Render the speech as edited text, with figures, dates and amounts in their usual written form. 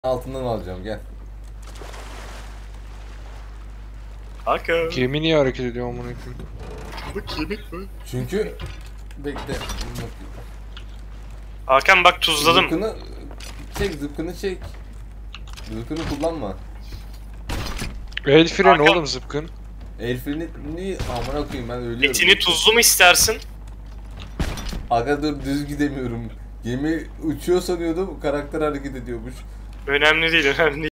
Altından alacağım gel. Hakan. Gemi niye hareket ediyor amına koyayım? Bu kemik mi? Çünkü bekle. Hakan bak tuzladım. Zıpkını çek. Zıpkını kullanma. El freni Hakan. oğlum zıpkın. El freni amına koyayım ben ölüyorum. Etini tuzlu mu istersin? Aga dur düz gidemiyorum. Gemi uçuyor sanıyordum, karakter hareket ediyormuş. Önemli değil, önemli değil.